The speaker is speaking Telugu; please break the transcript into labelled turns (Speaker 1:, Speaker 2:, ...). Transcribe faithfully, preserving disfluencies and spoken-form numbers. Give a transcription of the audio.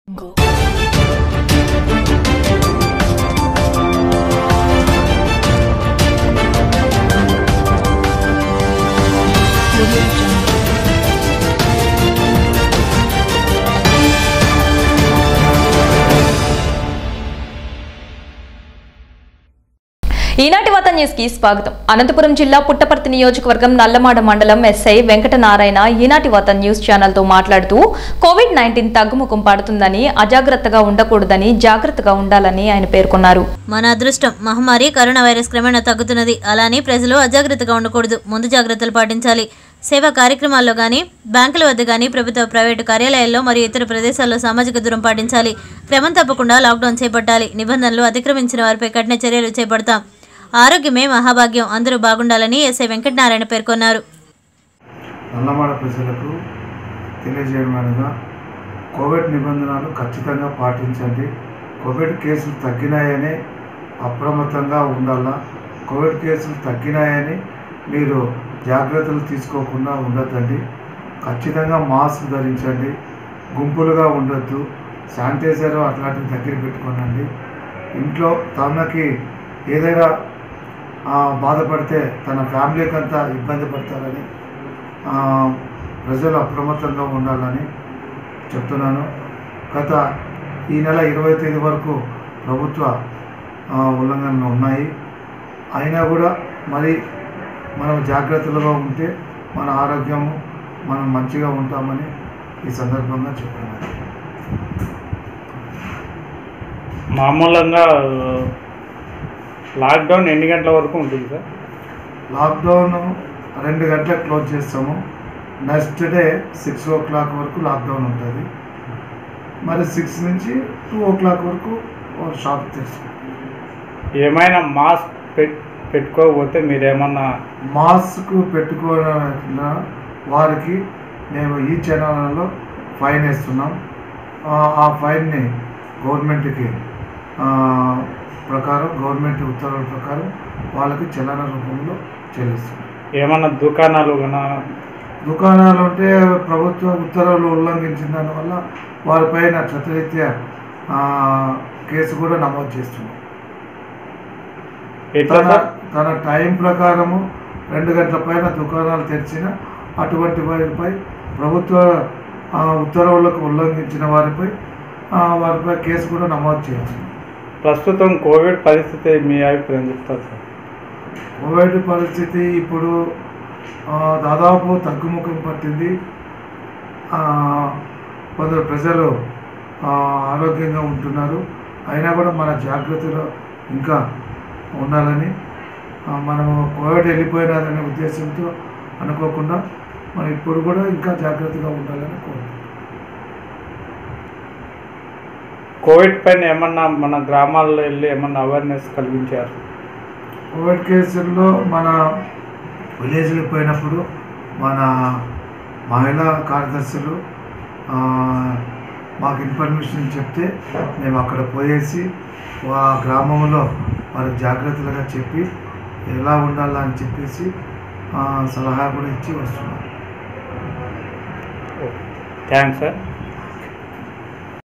Speaker 1: Go. ఈనాటి వార్త న్యూస్ కి స్వాగతం. అనంతపురం జిల్లా పుట్టపర్తి నియోజకవర్గం నల్లమాడ మండలం ఎస్ఐ వెంకటనారాయణ ఈనాటి వార్త న్యూస్ ఛానల్ తో మాట్లాడుతూ కోవిడ్ నైన్టీన్ తగ్గుముఖం పడుతుందని, అజాగ్రత్తగా ఉండకూడదని, జాగ్రత్తగా ఉండాలని ఆయన పేర్కొన్నారు.
Speaker 2: మన అదృష్టం మహమ్మారి కరోనా వైరస్ క్రమేణా తగ్గుతున్నది. అలానే ప్రజలు అజాగ్రత్తగా ఉండకూడదు, ముందు జాగ్రత్తలు పాటించాలి. సేవా కార్యక్రమాల్లో కానీ, బ్యాంకుల వద్ద కానీ, ప్రభుత్వ ప్రైవేటు కార్యాలయాల్లో మరియు ఇతర ప్రదేశాల్లో సామాజిక దూరం పాటించాలి. క్రమం తప్పకుండా లాక్డౌన్ చేపట్టాలి. నిబంధనలు అతిక్రమించిన వారిపై కఠిన చర్యలు చేపడతాం. ఆరోగ్యమే మహాభాగ్యం, అందరూ బాగుండాలని ఎస్ఐ వెంకటనారాయణ పేర్కొన్నారు.
Speaker 3: నల్లమాడ ప్రజలకు తెలియజేయడమనగా కోవిడ్ నిబంధనలు ఖచ్చితంగా పాటించండి. కోవిడ్ కేసులు తగ్గినాయని అప్రమత్తంగా ఉండాలా. కోవిడ్ కేసులు తగ్గినాయని మీరు జాగ్రత్తలు తీసుకోకుండా ఉండొద్దండి. ఖచ్చితంగా మాస్క్ ధరించండి, గుంపులుగా ఉండొద్దు, శానిటైజర్ అట్లాంటివి దగ్గర పెట్టుకోనండి. ఇంట్లో తనకి ఏదైనా బాధపడితే తన ఫ్యామిలీకి అంతా ఇబ్బంది పడతారని ప్రజలు అప్రమత్తంగా ఉండాలని చెప్తున్నాను. గత ఈ నెల ఇరవై తేదీ వరకు ప్రభుత్వ ఉల్లంఘనలు ఉన్నాయి. అయినా కూడా మరి మనం జాగ్రత్తలుగా ఉంటే మన ఆరోగ్యము మనం మంచిగా ఉంటామని ఈ సందర్భంగా చెప్తున్నాను.
Speaker 4: మామూలుగా లాక్డౌన్ ఎన్ని గంటల వరకు ఉంటుంది సార్?
Speaker 3: లాక్డౌన్ రెండు గంటలకు క్లోజ్ చేస్తాము. Next day six o'clock వరకు లాక్డౌన్ ఉంటుంది. మరి సిక్స్ నుంచి టూ ఓ క్లాక్ వరకు షాప్ తెరుస్తాం.
Speaker 4: ఏమైనా మాస్క్ పెట్టుకోకపోతే మీరేమన్నా
Speaker 3: మాస్క్ పెట్టుకోవడం వారికి మేము ఈ ఛానల్లో ఫైన్ వేస్తున్నాం. ఆ ఫైన్ని గవర్నమెంట్కి ప్రకారం గవర్నమెంట్ ఉత్తర్వుల ప్రకారం వాళ్ళకి చలన రూపంలో చెల్లిస్తున్నాం.
Speaker 4: ఏమన్నా దుకాణాలు
Speaker 3: దుకాణాలు ఉంటే ప్రభుత్వ ఉత్తర్వులు ఉల్లంఘించిన దానివల్ల వారిపైన చట్టరీత్యా కేసు కూడా నమోదు చేస్తున్నాం. తన తన టైం ప్రకారము రెండు గంటల పైన దుకాణాలు తెరిచిన అటువంటి వారిపై ప్రభుత్వ ఉత్తర్వులకు ఉల్లంఘించిన వారిపై వారిపై కేసు కూడా నమోదు చేయాలి.
Speaker 4: ప్రస్తుతం కోవిడ్ పరిస్థితి మీ అభిప్రాయం చెప్తారు సార్?
Speaker 3: కోవిడ్ పరిస్థితి ఇప్పుడు దాదాపు తగ్గుముఖం పట్టింది. కొందరు ప్రజలు ఆరోగ్యంగా ఉంటున్నారు. అయినా కూడా మన జాగ్రత్తలో ఇంకా ఉండాలని, మనము కోవిడ్ వెళ్ళిపోయినారనే ఉద్దేశంతో అనుకోకుండా మనం ఇప్పుడు కూడా ఇంకా జాగ్రత్తగా ఉండాలని కోరుకుంటున్నాం.
Speaker 4: కోవిడ్ పైన ఏమన్నా మన గ్రామాల్లో వెళ్ళి ఏమన్నా అవేర్నెస్ కలిగించారు?
Speaker 3: కోవిడ్ కేసుల్లో మన విలేజ్లకు పోయినప్పుడు మన మహిళా కార్యదర్శులు మాకు ఇన్ఫర్మేషన్ చెప్తే మేము అక్కడ పోయేసి ఆ గ్రామంలో వారికి జాగ్రత్తలుగా చెప్పి ఎలా ఉండాలా అని చెప్పేసి సలహా కూడా ఇచ్చి వస్తున్నాం.
Speaker 4: Thanks sir.